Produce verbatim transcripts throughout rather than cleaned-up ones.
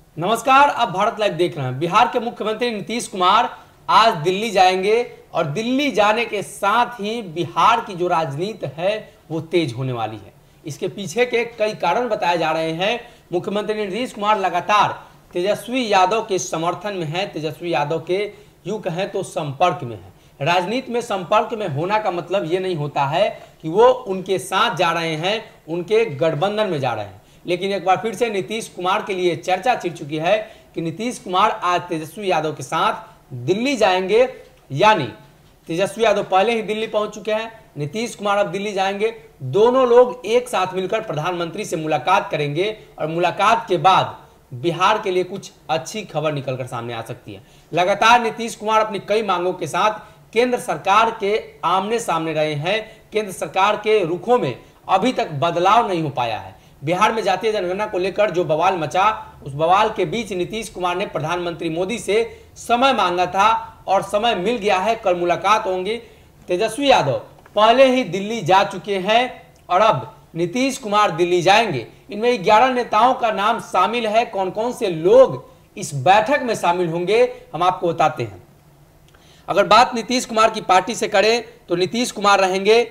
नमस्कार, आप भारत लाइव देख रहे हैं। बिहार के मुख्यमंत्री नीतीश कुमार आज दिल्ली जाएंगे और दिल्ली जाने के साथ ही बिहार की जो राजनीति है वो तेज होने वाली है। इसके पीछे के कई कारण बताए जा रहे हैं। मुख्यमंत्री नीतीश कुमार लगातार तेजस्वी यादव के समर्थन में है, तेजस्वी यादव के यूं कहें तो संपर्क में है। राजनीति में संपर्क में होना का मतलब ये नहीं होता है कि वो उनके साथ जा रहे हैं, उनके गठबंधन में जा रहे हैं। लेकिन एक बार फिर से नीतीश कुमार के लिए चर्चा छिड़ चुकी है कि नीतीश कुमार आज तेजस्वी यादव के साथ दिल्ली जाएंगे। यानी तेजस्वी यादव पहले ही दिल्ली पहुंच चुके हैं, नीतीश कुमार अब दिल्ली जाएंगे। दोनों लोग एक साथ मिलकर प्रधानमंत्री से मुलाकात करेंगे और मुलाकात के बाद बिहार के लिए कुछ अच्छी खबर निकलकर सामने आ सकती है। लगातार नीतीश कुमार अपनी कई मांगों के साथ केंद्र सरकार के आमने सामने रहे हैं। केंद्र सरकार के रुखों में अभी तक बदलाव नहीं हो पाया है। बिहार में जातीय जनगणना को लेकर जो बवाल मचा, उस बवाल के बीच नीतीश कुमार ने प्रधानमंत्री मोदी से समय मांगा था और समय मिल गया है। कल मुलाकात होंगी। तेजस्वी यादव पहले ही दिल्ली जा चुके हैं और अब नीतीश कुमार दिल्ली जाएंगे। इनमें ग्यारह नेताओं का नाम शामिल है। कौन कौन से लोग इस बैठक में शामिल होंगे हम आपको बताते हैं। अगर बात नीतीश कुमार की पार्टी से करें तो नीतीश कुमार रहेंगे,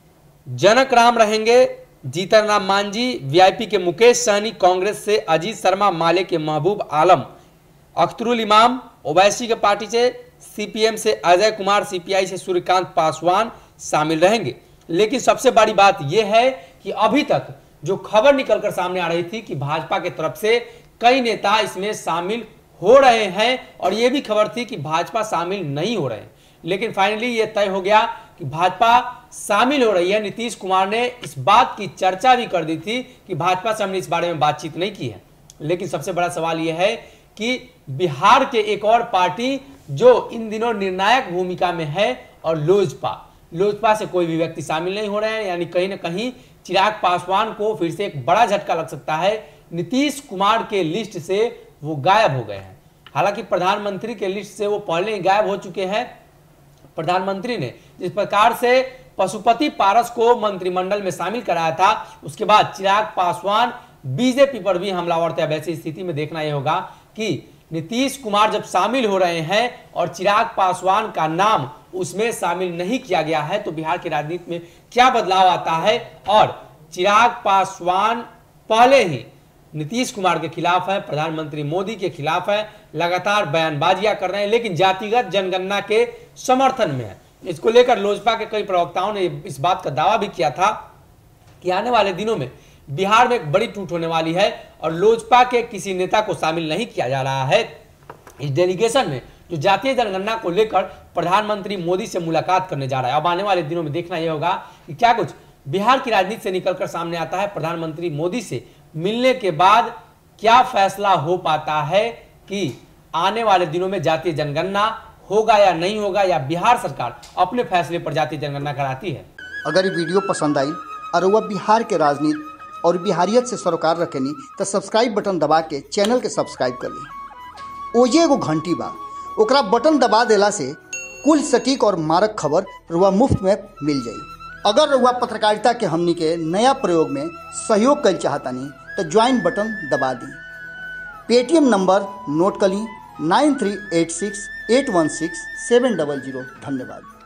जनक राम रहेंगे, जीतन राम मांझी, वीआईपी के मुकेश सहनी, कांग्रेस से अजीत शर्मा, माले के महबूब आलम, अख्तरुल इमाम, ओवैसी के पार्टी से सीपीएम से अजय कुमार, सीपीआई से सूर्यकांत पासवान शामिल रहेंगे। लेकिन सबसे बड़ी बात यह है कि अभी तक जो खबर निकलकर सामने आ रही थी कि भाजपा की तरफ से कई नेता इसमें शामिल हो रहे हैं और यह भी खबर थी कि भाजपा शामिल नहीं हो रहे हैं। लेकिन फाइनली यह तय हो गया कि भाजपा शामिल हो रही है। नीतीश कुमार ने इस बात की चर्चा भी कर दी थी कि भाजपा से हमने इस बारे में बातचीत नहीं की है। लेकिन सबसे बड़ा सवाल यह है कि बिहार के एक और पार्टी जो इन दिनों निर्णायक भूमिका में है और लोजपा लोजपा से कोई भी व्यक्ति शामिल नहीं हो रहे हैं। यानी कहीं ना कहीं चिराग पासवान को फिर से एक बड़ा झटका लग सकता है। नीतीश कुमार के लिस्ट से वो गायब हो गए हैं। हालांकि प्रधानमंत्री के लिस्ट से वो पहले ही गायब हो चुके हैं। प्रधानमंत्री ने जिस प्रकार से पशुपति पारस को मंत्रिमंडल में शामिल कराया था, उसके बाद चिराग पासवान बीजेपी पर भी हमलावर थे। अब ऐसी स्थिति में देखना यह होगा कि नीतीश कुमार जब शामिल हो रहे हैं और चिराग पासवान का नाम उसमें शामिल नहीं किया गया है तो बिहार की राजनीति में क्या बदलाव आता है। और चिराग पासवान पहले ही नीतीश कुमार के खिलाफ है, प्रधानमंत्री मोदी के खिलाफ है, लगातार बयानबाजियां कर रहे हैं, लेकिन जातिगत जनगणना के समर्थन में है। इसको लेकर लोजपा के कई प्रवक्ताओं ने इस बात का दावा भी किया था कि आने वाले दिनों में बिहार में एक बड़ी टूट होने वाली है और लोजपा के किसी नेता को शामिल नहीं किया जा रहा है इस डेलीगेशन में जो जातीय जनगणना को लेकर प्रधानमंत्री मोदी से मुलाकात करने जा रहा है। अब आने वाले दिनों में देखना यह होगा कि क्या कुछ बिहार की राजनीति से निकलकर सामने आता है। प्रधानमंत्री मोदी से मिलने के बाद क्या फैसला हो पाता है कि आने वाले दिनों में जातीय जनगणना होगा या नहीं होगा, या बिहार सरकार अपने फैसले पर जातीय जनगणना कराती है। अगर ये वीडियो पसंद आई और वह बिहार के राजनीति और बिहारियत से सरोकार रखेनी तो सब्सक्राइब बटन दबा के चैनल के सब्सक्राइब कर ली। ओजे एगो घंटी बा, ओकरा बटन दबा देला से कुल सटीक और मारक खबर रुआ मुफ्त में मिल जाई। अगर रुआ पत्रकारिता के हमनी के नया प्रयोग में सहयोग कर चाहतानी तो ज्वाइन बटन दबा दी। पेटीएम नंबर नोट कर ली nine three eight six eight one six seven double zero. धन्यवाद।